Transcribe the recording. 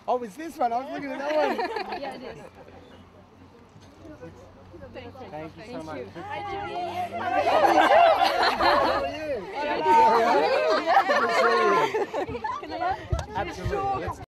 Oh, it's this one. I was looking at that one. Yeah, it is. Thank you so much. Hi, Julie. How are you? Good to see you. Can I? Absolutely. Let's